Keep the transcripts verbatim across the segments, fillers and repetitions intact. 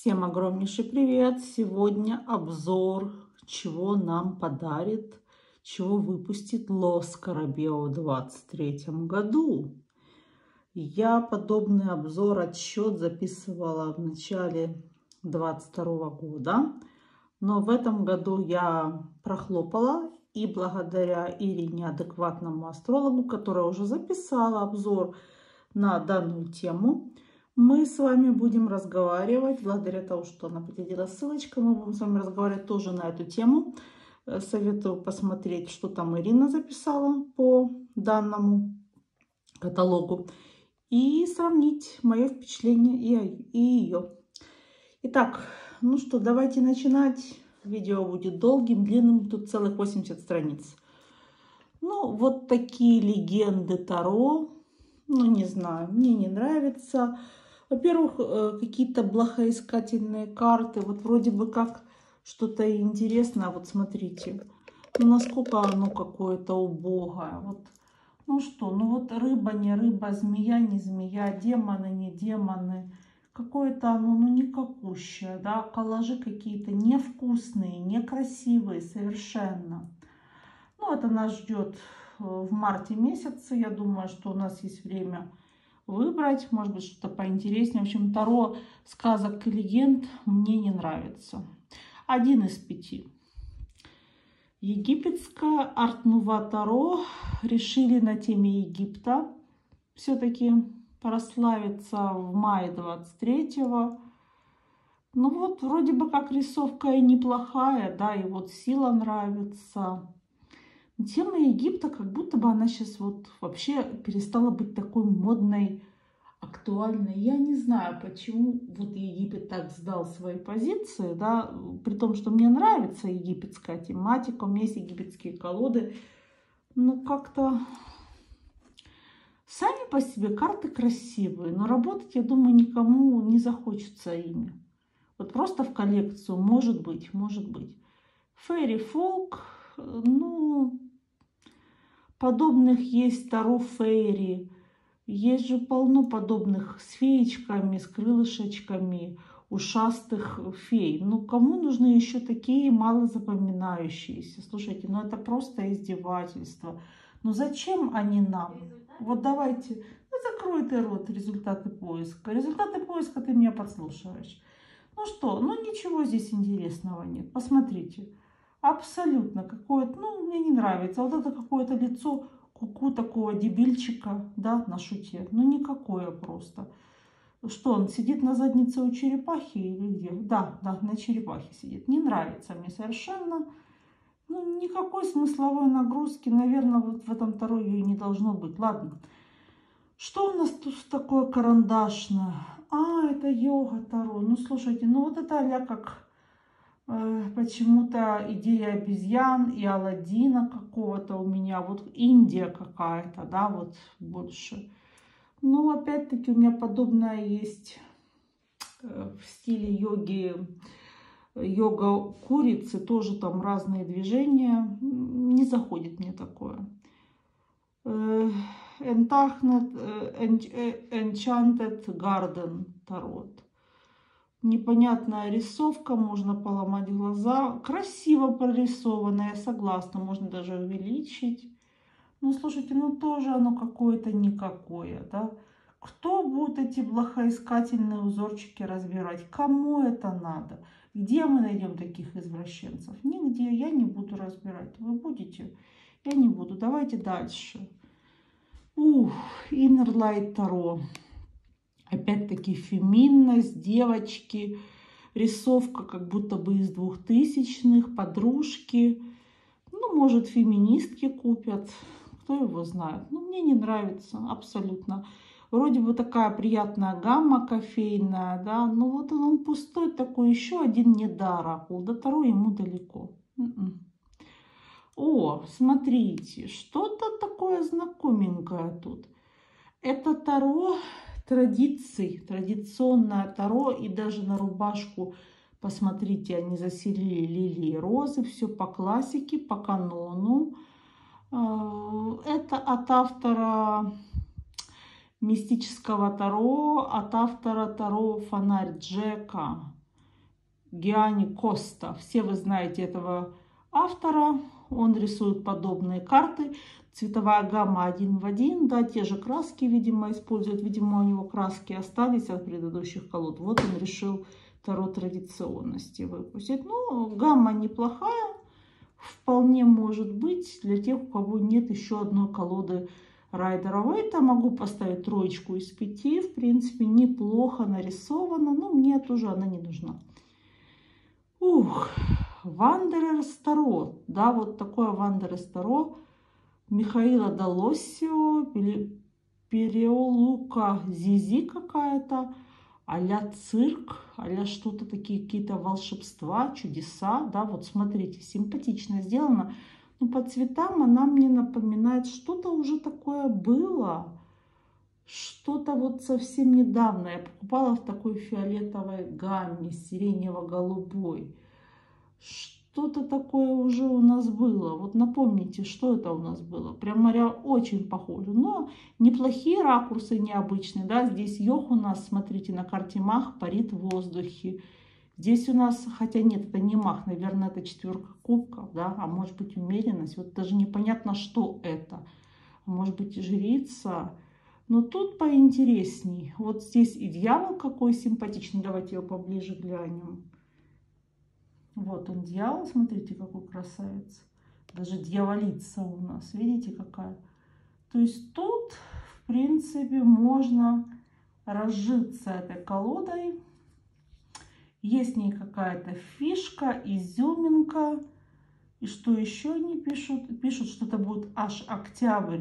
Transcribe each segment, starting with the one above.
Всем огромнейший привет! Сегодня обзор, чего нам подарит, чего выпустит Ло Скарабео в двадцать третьем году. Я подобный обзор, отсчет записывала в начале двадцать второго года, но в этом году я прохлопала, и благодаря Ирине, адекватному астрологу, которая уже записала обзор на данную тему, мы с вами будем разговаривать, благодаря тому, что она подтвердила ссылочку, мы будем с вами разговаривать тоже на эту тему. Советую посмотреть, что там Ирина записала по данному каталогу и сравнить мое впечатление и ее. Итак, ну что, давайте начинать. Видео будет долгим, длинным, тут целых восемьдесят страниц. Ну, вот такие легенды Таро. Ну, не знаю, мне не нравится. Во-первых, какие-то благоискательные карты. Вот вроде бы как что-то интересное. Вот смотрите, ну, насколько оно какое-то убогое. Вот, ну что, ну вот рыба не рыба, змея не змея, демоны не демоны. Какое-то оно, ну, никакущее, да. Коллажи какие-то невкусные, некрасивые совершенно. Ну, это нас ждет в марте месяце. Я думаю, что у нас есть время выбрать, может быть, что-то поинтереснее. В общем, Таро сказок и легенд мне не нравится. Один из пяти. Египетское Арт-Нува Таро решили на теме Египта все-таки прославиться в мае двадцать третьего. Ну вот, вроде бы как рисовка и неплохая, да, и вот сила нравится. Тема Египта, как будто бы она сейчас вот вообще перестала быть такой модной, актуальной. Я не знаю, почему вот Египет так сдал свои позиции, да, при том, что мне нравится египетская тематика, у меня есть египетские колоды, но как-то сами по себе карты красивые, но работать, я думаю, никому не захочется ими. Вот просто в коллекцию, может быть, может быть. Фэри Фолк, ну, подобных есть Таро Фейри. Есть же полно подобных с феечками, с крылышечками, ушастых фей. Ну, кому нужны еще такие мало запоминающиеся? Слушайте, ну это просто издевательство. Ну зачем они нам? Вот давайте, ну, закрой ты рот, результаты поиска. Результаты поиска ты меня подслушиваешь. Ну что, ну ничего здесь интересного нет. Посмотрите. Абсолютно какое-то, ну, мне не нравится. Вот это какое-то лицо куку такого дебильчика, да, на шуте. Ну, никакое просто. Что, он сидит на заднице у черепахи или где? Да, да, на черепахе сидит. Не нравится мне совершенно. Ну, никакой смысловой нагрузки, наверное, вот в этом Таро ее не должно быть. Ладно. Что у нас тут такое карандашное? А, это йога Таро. Ну, слушайте, ну вот это а-ля как... Почему-то идея обезьян и Аладдина какого-то у меня. Вот Индия какая-то, да, вот больше. Ну, опять-таки у меня подобное есть в стиле йоги. Йога курицы, тоже там разные движения. Не заходит мне такое. Enchanted Garden Tarot. Непонятная рисовка, можно поломать глаза. Красиво прорисованная, я согласна, можно даже увеличить. Ну, слушайте, ну тоже оно какое-то никакое, да. Кто будет эти благоискательные узорчики разбирать? Кому это надо? Где мы найдем таких извращенцев? Нигде, я не буду разбирать. Вы будете? Я не буду. Давайте дальше. Ух, Inner Light Tarot. Опять-таки феминность, девочки, рисовка как будто бы из двухтысячных, подружки. Ну, может, феминистки купят, кто его знает. Ну, мне не нравится абсолютно. Вроде бы такая приятная гамма кофейная, да, но вот он пустой такой, еще один недаракул. До Таро ему далеко. О, смотрите, что-то такое знакоменькое тут. Это Таро традиций, традиционное Таро, и даже на рубашку, посмотрите, они заселили лилии и розы, все по классике, по канону. Это от автора мистического Таро, от автора Таро Фонарь Джека. Гиани Коста. Все вы знаете этого автора. Он рисует подобные карты. Цветовая гамма один в один. Да, те же краски, видимо, используют. Видимо, у него краски остались от предыдущих колод. Вот он решил Таро традиционности выпустить. Ну, гамма неплохая. Вполне может быть для тех, у кого нет еще одной колоды Райдера Уэйта. Могу поставить троечку из пяти. В принципе, неплохо нарисована. Но мне тоже она не нужна. Ух, Вандерерс Таро. Да, вот такое Вандерерс Таро. Михаила Долоссио, Переолука Зизи какая-то. А-ля цирк, а-ля что-то такие, какие-то волшебства, чудеса. Да, вот смотрите, симпатично сделано. Но по цветам она мне напоминает, что-то уже такое было. Что-то вот совсем недавно я покупала в такой фиолетовой гамме, сиренево-голубой. Что-то такое уже у нас было. Вот напомните, что это у нас было. Прям моря очень похоже. Но неплохие ракурсы, необычные. Да? Здесь йог у нас, смотрите, на карте мах парит в воздухе. Здесь у нас, хотя нет, это не мах, наверное, это четверка кубков, да, а может быть умеренность. Вот даже непонятно, что это. Может быть, жрица. Но тут поинтересней. Вот здесь и дьявол какой симпатичный. Давайте его поближе глянем. Вот он, дьявол. Смотрите, какой красавец. Даже дьяволица у нас. Видите, какая? То есть тут, в принципе, можно разжиться этой колодой. Есть в ней какая-то фишка, изюминка. И что еще они пишут? Пишут, что это будет аж октябрь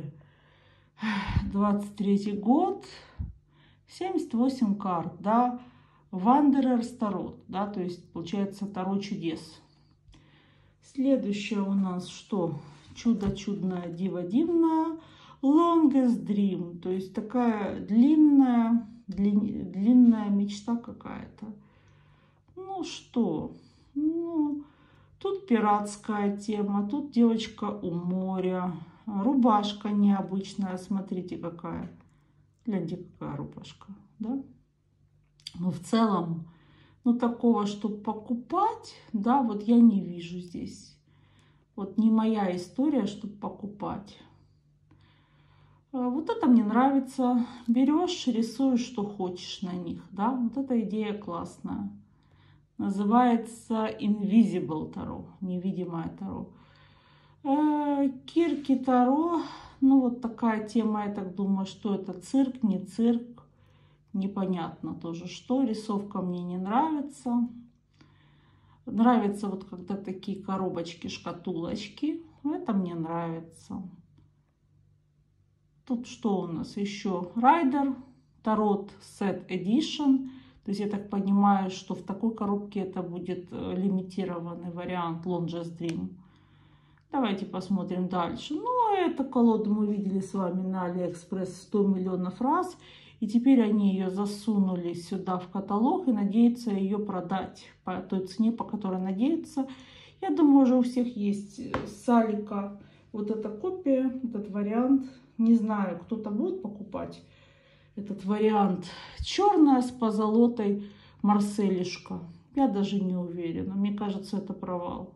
двадцать третий год. семьдесят восемь карт, да. Вандерерс Таро, да, то есть получается Таро чудес. Следующее у нас что? Чудо чудное, диво дивное. Longest Dream, то есть такая длинная, длин, длинная мечта какая-то. Ну что? Ну, тут пиратская тема, тут девочка у моря. Рубашка необычная, смотрите какая. Гляньте, какая рубашка, да? Но в целом, ну такого, чтобы покупать, да, вот я не вижу здесь. Вот не моя история, чтобы покупать. Вот это мне нравится. Берешь, рисуешь, что хочешь на них, да. Вот эта идея классная. Называется Invisible Таро, невидимое Таро. Кирки Таро, ну вот такая тема, я так думаю, что это цирк, не цирк, непонятно тоже что, рисовка мне не нравится. Нравится вот когда такие коробочки, шкатулочки, это мне нравится. Тут что у нас еще? Райдер, Tarot Set Edition, то есть я так понимаю, что в такой коробке это будет лимитированный вариант Longest Dream. Давайте посмотрим дальше. Ну, эту колоду мы видели с вами на Алиэкспресс сто миллионов раз. И теперь они ее засунули сюда в каталог и надеются ее продать по той цене, по которой надеются. Я думаю, уже у всех есть с Алика вот эта копия, этот вариант. Не знаю, кто-то будет покупать этот вариант. Черная с позолотой Марселишка. Я даже не уверена. Мне кажется, это провал.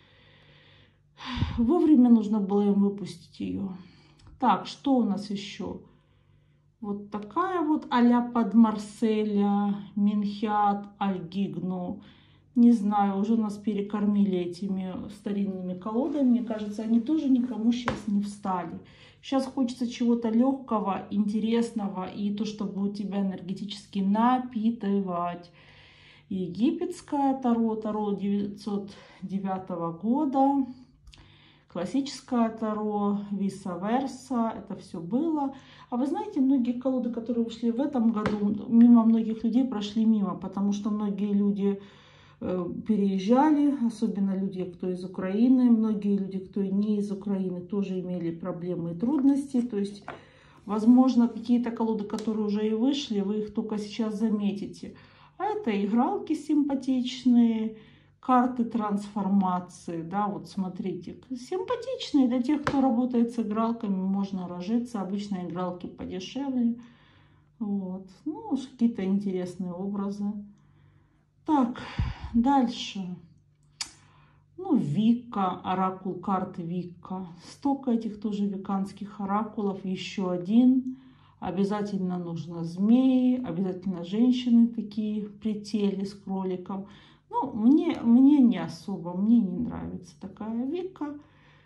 Вовремя нужно было им выпустить ее. Так, что у нас еще? Вот такая вот а-ля под Марселя, Минхиат, Альгигну. Не знаю, уже нас перекормили этими старинными колодами. Мне кажется, они тоже никому сейчас не встали. Сейчас хочется чего-то легкого, интересного и то, что будет тебя энергетически напитывать. Египетское Таро, Таро девятьсот девятого года. Классическое Таро, виса-верса, это все было. А вы знаете, многие колоды, которые ушли в этом году, мимо многих людей прошли мимо, потому что многие люди э, переезжали, особенно люди, кто из Украины, многие люди, кто не из Украины, тоже имели проблемы и трудности. То есть, возможно, какие-то колоды, которые уже и вышли, вы их только сейчас заметите. А это игралки симпатичные, карты трансформации, да, вот смотрите, симпатичные для тех, кто работает с игралками, можно разжиться, обычно игралки подешевле, вот, ну, какие-то интересные образы. Так, дальше. Ну, Вика, оракул карты Вика. Столько этих тоже веканских оракулов. Еще один. Обязательно нужно змеи, обязательно женщины такие при теле с кроликом. Ну, мне, мне не особо, мне не нравится такая Вика.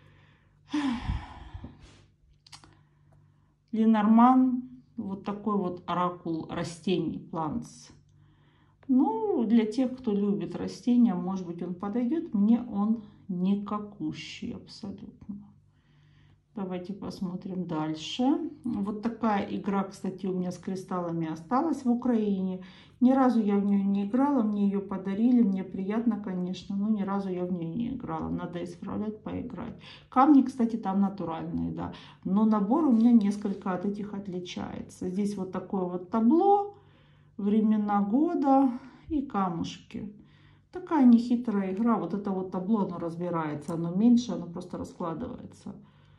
Ленорман, вот такой вот оракул растений, плантс. Ну, для тех, кто любит растения, может быть, он подойдет. Мне он никакущий абсолютно. Давайте посмотрим дальше. Вот такая игра, кстати, у меня с кристаллами осталась в Украине. Ни разу я в нее не играла, мне ее подарили, мне приятно, конечно, но ни разу я в нее не играла. Надо исправлять, поиграть. Камни, кстати, там натуральные, да. Но набор у меня несколько от этих отличается. Здесь вот такое вот табло, времена года и камушки. Такая нехитрая игра. Вот это вот табло, оно разбирается, оно меньше, оно просто раскладывается.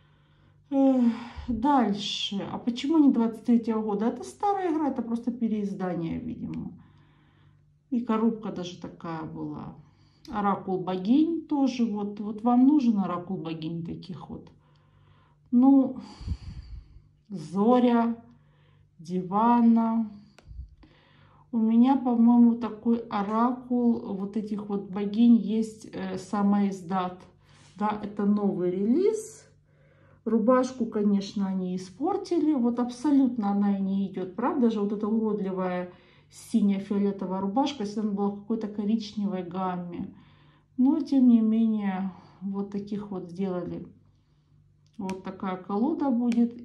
Дальше. А почему не двадцать третьего года? Это старая игра, это просто переиздание, видимо. И коробка даже такая была. Оракул богинь тоже. Вот, вот вам нужен оракул богинь таких вот. Ну, Зоря, Дивана. У меня, по-моему, такой оракул вот этих вот богинь есть, э, самоиздат. Да, это новый релиз. Рубашку, конечно, они испортили. Вот абсолютно она и не идет. Правда же, вот эта уродливая синяя-фиолетовая рубашка, если она была в какой-то коричневой гамме. Но, тем не менее, вот таких вот сделали. Вот такая колода будет.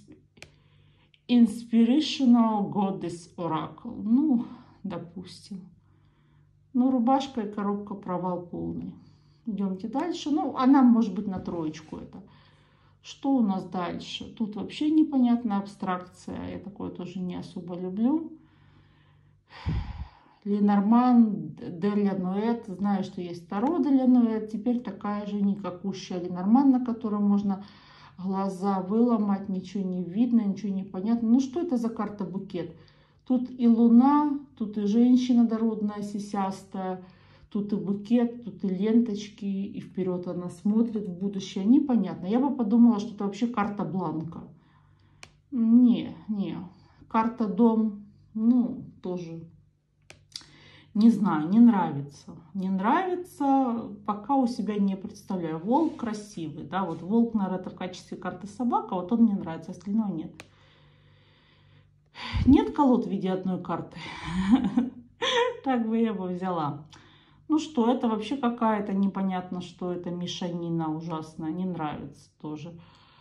Inspirational Goddess Oracle. Ну, допустим. Ну, рубашка и коробка провал полный. Идемте дальше. Ну, она может быть на троечку это. Что у нас дальше? Тут вообще непонятная абстракция. Я такое тоже не особо люблю. Ленорман, де Ленуэт. Знаю, что есть Таро де Ленуэт. Теперь такая же никакущая Ленорман, на которой можно глаза выломать. Ничего не видно, ничего не понятно. Ну, что это за карта букет? Тут и луна, тут и женщина дородная, сисястая. Тут и букет, тут и ленточки, и вперед она смотрит в будущее. Непонятно. Я бы подумала, что это вообще карта бланка. Не, не. Карта дом, ну, тоже. Не знаю, не нравится. Не нравится, пока у себя не представляю. Волк красивый, да, вот волк, наверное, это в качестве карты собака, вот он мне нравится, остальное нет. Нет колод в виде одной карты. Так бы я бы взяла. Ну что, это вообще какая-то непонятно, что это мешанина ужасная, не нравится тоже.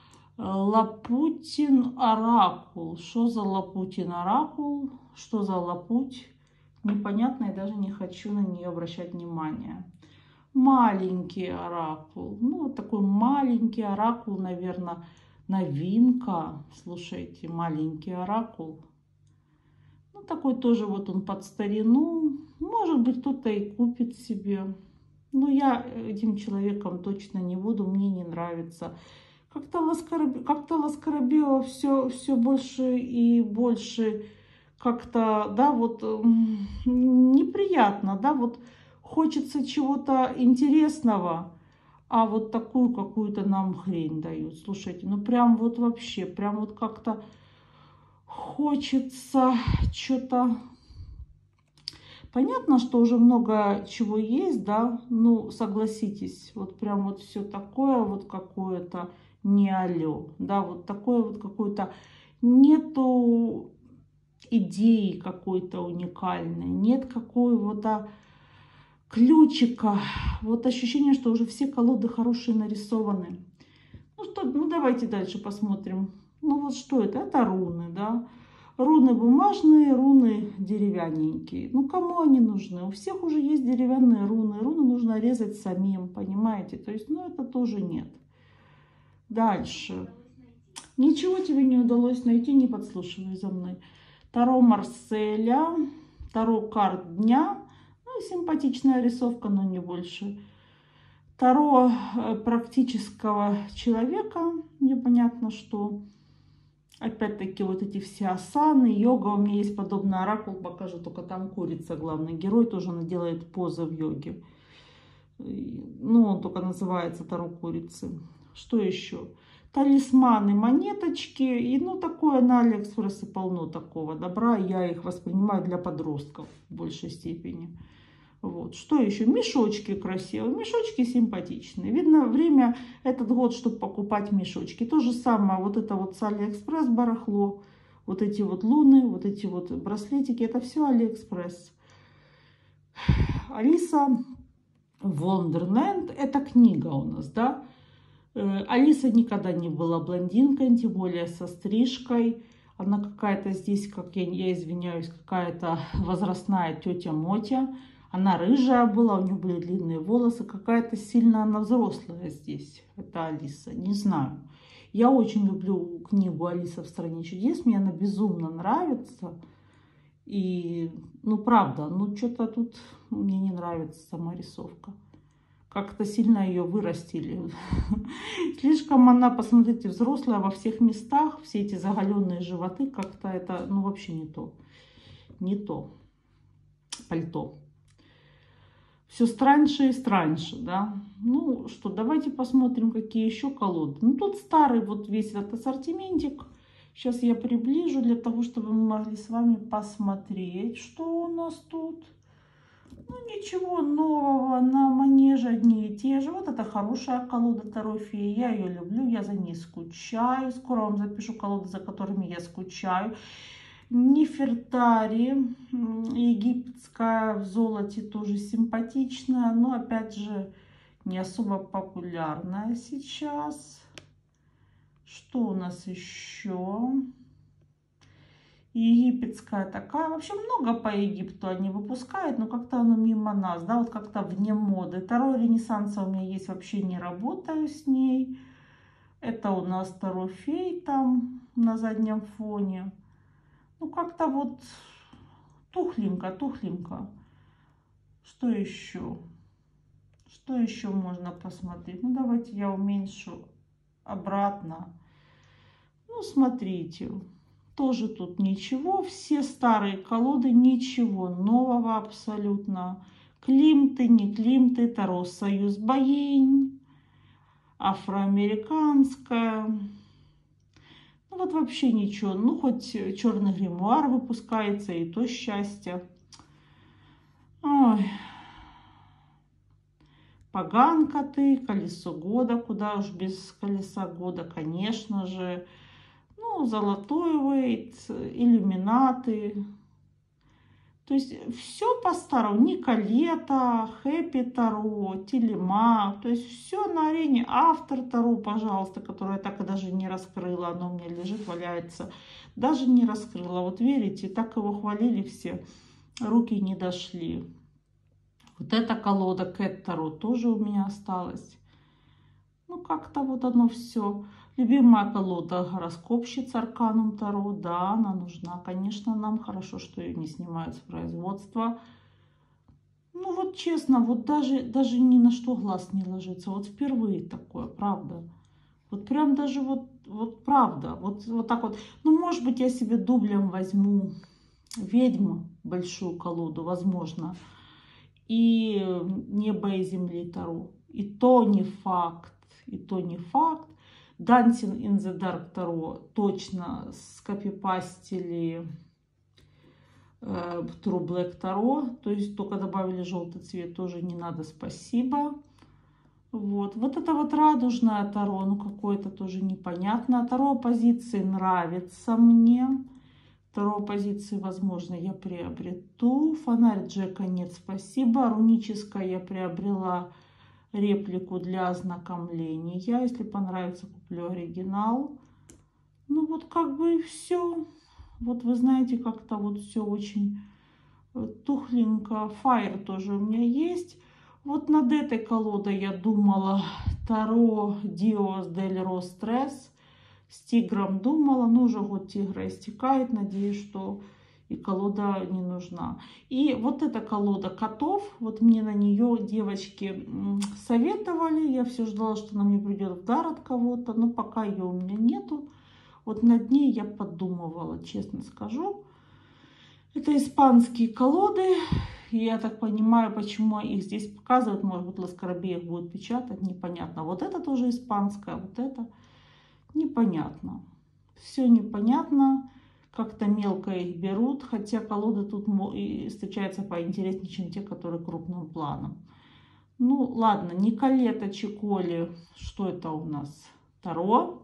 Лапутин оракул. Что за Лапутин оракул? Что за Лапуть? Непонятно, я даже не хочу на нее обращать внимание. Маленький оракул. Ну, вот такой маленький оракул, наверное, новинка. Слушайте, маленький оракул. Ну, такой тоже вот он под старину. Может быть, кто-то и купит себе. Но я этим человеком точно не буду, мне не нравится. Как-то Ласкараб... как-то Ласкарабева все, все больше и больше как-то, да, вот неприятно, да, вот хочется чего-то интересного, а вот такую какую-то нам хрень дают. Слушайте, ну прям вот вообще, прям вот как-то хочется что-то... Понятно, что уже много чего есть, да, ну, согласитесь, вот прям вот все такое вот какое-то не алё, да, вот такое вот какое-то, нету идеи какой-то уникальной, нет какого-то ключика, вот ощущение, что уже все колоды хорошие нарисованы. Ну что, ну давайте дальше посмотрим. Ну вот что это? Это руны, да. Руны бумажные, руны деревянненькие. Ну, кому они нужны? У всех уже есть деревянные руны. Руны нужно резать самим, понимаете? То есть, ну, это тоже нет. Дальше. Ничего тебе не удалось найти, не подслушивай за мной. Таро Марселя, Таро карт дня. Ну, симпатичная рисовка, но не больше. Таро практического человека, непонятно что. Опять-таки вот эти все асаны, йога. У меня есть подобный оракул, покажу, только там курица главный герой, тоже она делает позы в йоге. Ну, он только называется Таро курицы. Что еще? Талисманы, монеточки. И ну такое на Алиэкспрессе полно такого добра. Я их воспринимаю для подростков в большей степени. Вот. Что еще? Мешочки красивые. Мешочки симпатичные. Видно, время этот год, чтобы покупать мешочки. То же самое, вот это вот с Алиэкспресс барахло. Вот эти вот луны, вот эти вот браслетики. Это все Алиэкспресс. Алиса Вондерленд. Это книга у нас, да? Алиса никогда не была блондинкой, тем более со стрижкой. Она какая-то здесь, как я, я извиняюсь, какая-то возрастная тетя Мотя. Она рыжая была, у нее были длинные волосы. Какая-то сильно она взрослая здесь. Это Алиса. Не знаю. Я очень люблю книгу «Алиса в стране чудес». Мне она безумно нравится. И, ну, правда, ну, что-то тут мне не нравится сама рисовка. Как-то сильно ее вырастили. Слишком она, посмотрите, взрослая во всех местах. Все эти заголенные животы, как-то это, ну, вообще не то. Не то. Пальто. Все страньше и страньше, да. Ну что, давайте посмотрим, какие еще колоды. Ну тут старый вот весь этот ассортиментик. Сейчас я приближу для того, чтобы мы могли с вами посмотреть, что у нас тут. Ну ничего нового, на манеже одни и те же. Вот это хорошая колода Таро Феи. Я ее люблю, я за ней скучаю. Скоро вам запишу колоды, за которыми я скучаю. Нефертари, египетская в золоте, тоже симпатичная, но опять же не особо популярная сейчас. Что у нас еще? Египетская такая. Вообще много по Египту они выпускают, но как-то оно мимо нас, да, вот как-то вне моды. Таро Ренессанса у меня есть, вообще не работаю с ней. Это у нас Таро Фей там на заднем фоне. Ну, как-то вот тухленько, тухленько. Что еще? Что еще можно посмотреть? Ну, давайте я уменьшу обратно. Ну, смотрите. Тоже тут ничего. Все старые колоды, ничего нового абсолютно. Климты, не Климты, Таро Союз Богинь, афроамериканская. Ну вот вообще ничего. Ну хоть черный гримуар выпускается, и то счастье. Ой. Поганка ты, колесо года, куда уж без колеса года, конечно же. Ну, золотой вейт, иллюминаты. То есть все по-старому. Николета, Хэппи Таро, Телемак. То есть все на арене. Автор Таро, пожалуйста, которое я так и даже не раскрыла. Оно у меня лежит, валяется. Даже не раскрыла. Вот верите, так его хвалили все. Руки не дошли. Вот эта колода Кэт Таро тоже у меня осталась. Ну, как-то вот оно все. Любимая колода гороскопщица Арканум Таро. Да, она нужна. Конечно, нам хорошо, что ее не снимают с производства. Ну, вот честно, вот даже, даже ни на что глаз не ложится. Вот впервые такое, правда. Вот прям даже вот, вот правда. Вот, вот так вот. Ну, может быть, я себе дублем возьму ведьму, большую колоду, возможно. И небо и земли Таро. И то не факт. И то не факт. Dancing in the Dark Таро точно скопипастили э, True Black Таро. То есть только добавили желтый цвет, тоже не надо, спасибо. Вот, вот это вот радужное Таро, ну какое-то тоже непонятное. Таро оппозиции нравится мне. Таро оппозиции, возможно, я приобрету. Фонарь Джека нет, спасибо. Руническое я приобрела реплику для ознакомления. Если понравится, куплю оригинал. Ну вот как бы и все. Вот вы знаете, как-то вот все очень тухленько. Фаер тоже у меня есть. Вот над этой колодой я думала. Таро Диос дель Рострес. С тигром думала. Ну уже год тигра истекает. Надеюсь, что и колода не нужна. И вот эта колода котов, вот мне на нее девочки советовали. Я все ждала, что она мне придет в дар от кого-то, но пока ее у меня нету. Вот над ней я подумывала, честно скажу. Это испанские колоды. Я так понимаю, почему их здесь показывают. Может быть, Ласкарабеев будет печатать, непонятно. Вот это тоже испанская, вот это непонятно. Все непонятно. Как-то мелко их берут. Хотя колоды тут встречаются поинтереснее, чем те, которые крупным планом. Ну, ладно, Николета Чиколи. Что это у нас? Таро.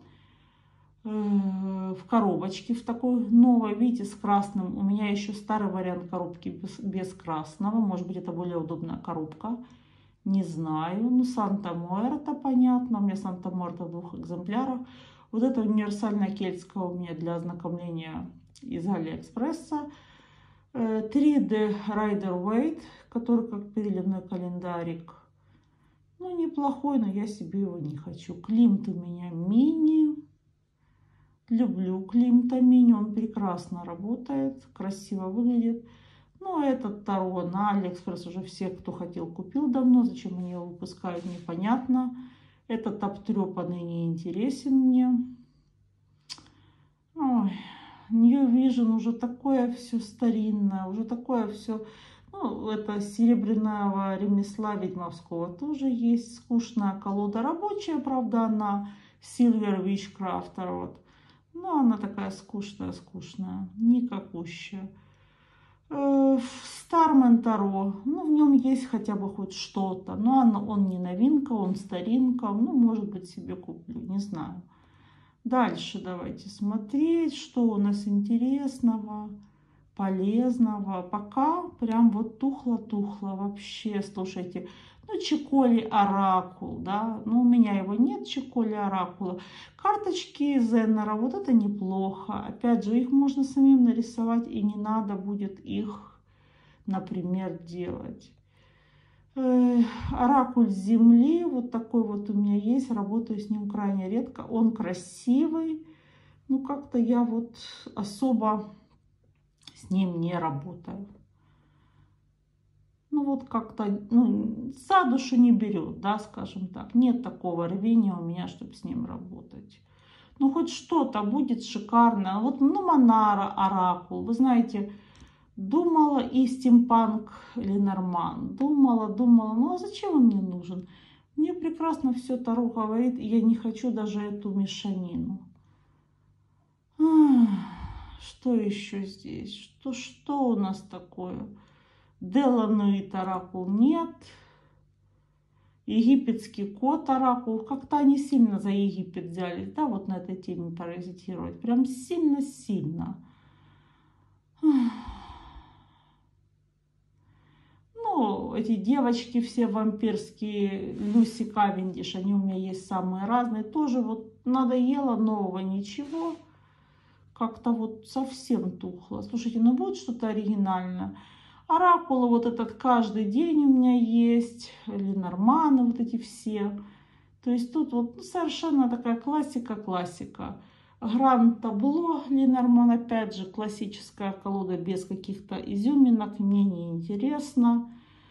В коробочке, в такой новой, видите, с красным. У меня еще старый вариант коробки без, без красного. Может быть, это более удобная коробка. Не знаю. Ну, Санта-Муэрта, понятно. У меня Санта-Муэрта в двух экземплярах. Вот это универсальная кельтская у меня для ознакомления из Алиэкспресса. три дэ Rider Waite, который как переливной календарик. Ну, неплохой, но я себе его не хочу. Климт у меня мини. Люблю Климта мини, он прекрасно работает, красиво выглядит. Ну, этот Таро на Алиэкспресс уже все, кто хотел, купил давно. Зачем они его выпускают, непонятно. Этот обтрепанный не интересен мне. Ой, New Vision уже такое все старинное, уже такое все... Ну, это серебряного ремесла ведьмовского тоже есть. Скучная колода, рабочая, правда, она Silver Witchcraft, вот. Ну, она такая скучная, скучная, никакущая. Стармен Таро, ну, в нем есть хотя бы хоть что-то. Но он, он не новинка, он старинка. Ну, может быть, себе куплю, не знаю. Дальше давайте смотреть, что у нас интересного, полезного. Пока прям вот тухло-тухло вообще, слушайте. Ну, Чиколи Оракул, да, ну, у меня его нет, Чиколи Оракула. Карточки Зеннера, вот это неплохо. Опять же, их можно самим нарисовать, и не надо будет их, например, делать. Э, Оракуль Земли, вот такой вот у меня есть, работаю с ним крайне редко. Он красивый, ну, как-то я вот особо с ним не работаю. Ну, вот как-то, ну, за душу не берет, да, скажем так. Нет такого рвения у меня, чтобы с ним работать. Ну, хоть что-то будет шикарно. Вот, ну, Монара, Оракул. Вы знаете, думала и стимпанк Ленорман. Думала, думала, ну, а зачем он мне нужен? Мне прекрасно все Таро говорит, и я не хочу даже эту мешанину. Ах, что еще здесь? Что, что у нас такое? Делануит Оракул нет. Египетский кот Оракул. Как-то они сильно за Египет взялись, да, вот на этой теме паразитировать. Прям сильно-сильно. Ну, эти девочки все вампирские, Люси Кавендиш, они у меня есть самые разные. Тоже вот надоело нового ничего. Как-то вот совсем тухло. Слушайте, ну будет что-то оригинальное. Оракулы вот этот каждый день у меня есть. Ленорманы вот эти все. То есть тут вот ну, совершенно такая классика-классика. Гранд Табло Ленорман, опять же, классическая колода без каких-то изюминок. Мне не интересно.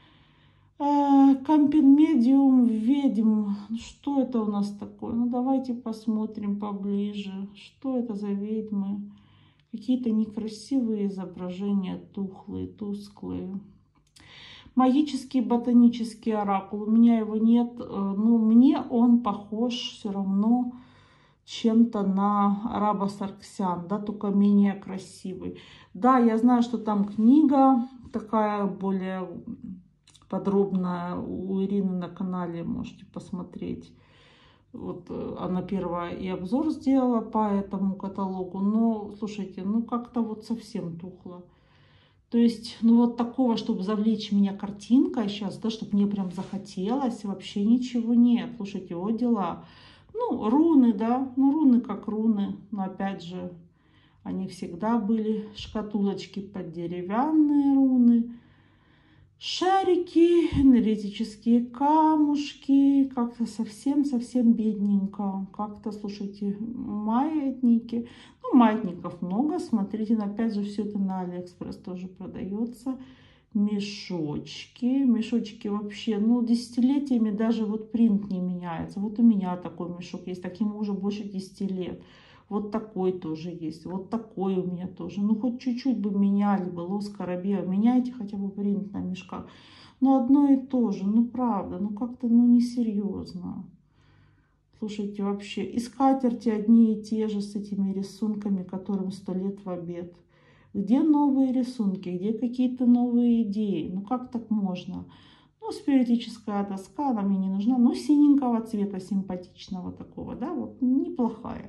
Кампин Медиум Ведьм. Что это у нас такое? Ну давайте посмотрим поближе. Что это за ведьмы? Какие-то некрасивые изображения, тухлые, тусклые. Магический ботанический оракул. У меня его нет. Но мне он похож все равно чем-то на Араба Сарксян, да, только менее красивый. Да, я знаю, что там книга такая более подробная у Ирины на канале, можете посмотреть. Вот она первая и обзор сделала по этому каталогу, но, слушайте, ну как-то вот совсем тухло. То есть, ну вот такого, чтобы завлечь меня картинкой сейчас, да, чтобы мне прям захотелось, вообще ничего нет. Слушайте, вот дела. Ну, руны, да, ну руны как руны, но опять же, они всегда были. Шкатулочки под деревянные руны. Шарики, энергетические камушки, как-то совсем-совсем бедненько. Как-то, слушайте, маятники. Ну, маятников много, смотрите, опять же, все это на Алиэкспресс тоже продается. Мешочки, мешочки вообще, ну, десятилетиями даже вот принт не меняется. Вот у меня такой мешок есть, таким уже больше десяти лет. Вот такой тоже есть. Вот такой у меня тоже. Ну, хоть чуть-чуть бы меняли бы. Лос-Карабео. Меняйте хотя бы принт на мешках. Но одно и то же. Ну, правда. Ну, как-то, ну, несерьезно. Слушайте, вообще. И скатерти одни и те же с этими рисунками, которым сто лет в обед. Где новые рисунки? Где какие-то новые идеи? Ну, как так можно? Ну, спиритическая доска, она мне не нужна. Ну, синенького цвета, симпатичного такого, да, вот, неплохая.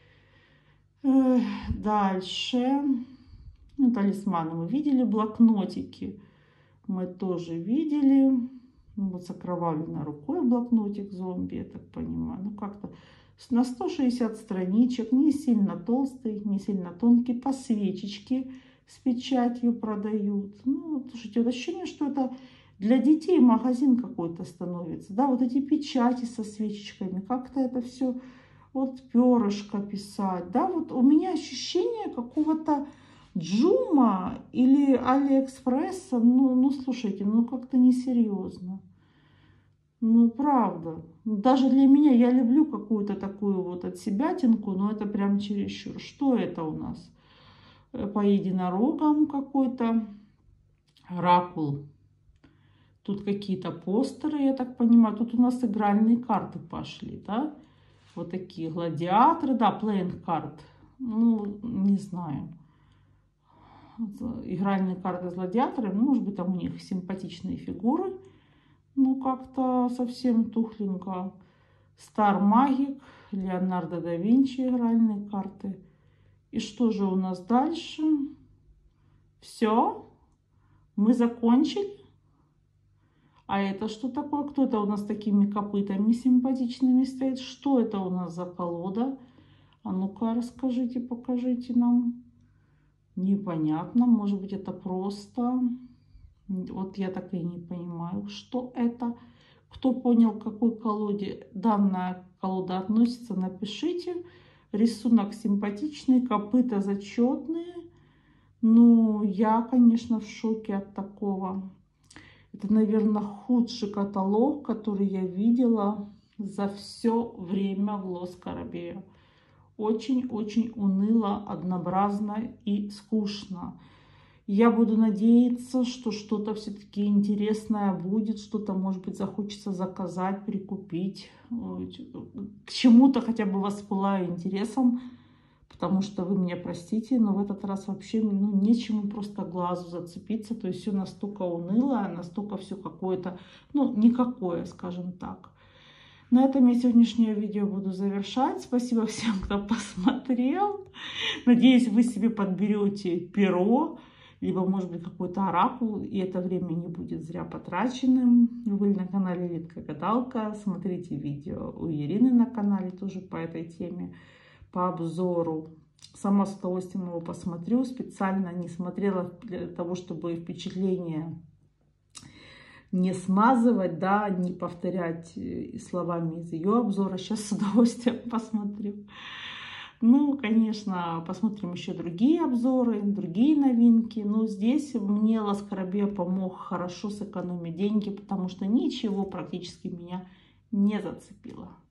Дальше. Ну, талисманы мы видели, блокнотики мы тоже видели. Ну, вот с окровавленной рукой блокнотик зомби, я так понимаю. Ну, как-то на сто шестьдесят страничек, не сильно толстый, не сильно тонкий, по свечечке с печатью продают. Ну, слушайте, вот ощущение, что это для детей магазин какой-то становится. Да, вот эти печати со свечечками, как-то это все, вот перышко писать. Да, вот у меня ощущение какого-то Джума или Алиэкспресса. Ну, ну слушайте, ну как-то несерьезно. Ну, правда. Даже для меня, я люблю какую-то такую вот отсебятинку, но это прям чересчур. Что это у нас? По единорогам какой-то оракул. Тут какие-то постеры, я так понимаю. Тут у нас игральные карты пошли, да? Вот такие гладиаторы, да, playing card. Ну, не знаю. Игральные карты с гладиаторами. Ну, может быть, там у них симпатичные фигуры. Ну, как-то совсем тухленько. Star Magic, Леонардо да Винчи, игральные карты. И что же у нас дальше? Все? Мы закончили? А это что такое? Кто это у нас такими копытами симпатичными стоит? Что это у нас за колода? А ну-ка, расскажите, покажите нам. Непонятно. Может быть, это просто... Вот я так и не понимаю, что это. Кто понял, к какой колоде данная колода относится, напишите. Рисунок симпатичный, копыта зачетные. Ну, я, конечно, в шоке от такого. Это, наверное, худший каталог, который я видела за все время в Лос-Карабео. Очень-очень уныло, однообразно и скучно. Я буду надеяться, что что-то все-таки интересное будет, что-то, может быть, захочется заказать, прикупить. К чему-то хотя бы воспылаю интересом, потому что вы меня простите, но в этот раз вообще ну, нечему просто глазу зацепиться. То есть все настолько унылое, настолько все какое-то, ну, никакое, скажем так. На этом я сегодняшнее видео буду завершать. Спасибо всем, кто посмотрел. Надеюсь, вы себе подберете перо, либо, может быть, какой-то оракул, и это время не будет зря потраченным. Вы на канале Лидка Гадалка. Смотрите видео у Ирины на канале тоже по этой теме, по обзору. Сама с удовольствием его посмотрю. Специально не смотрела для того, чтобы впечатление не смазывать, да, не повторять словами из ее обзора. Сейчас с удовольствием посмотрю. Ну, конечно, посмотрим еще другие обзоры, другие новинки. Но здесь мне Лос-Карабео помог хорошо сэкономить деньги, потому что ничего практически меня не зацепило.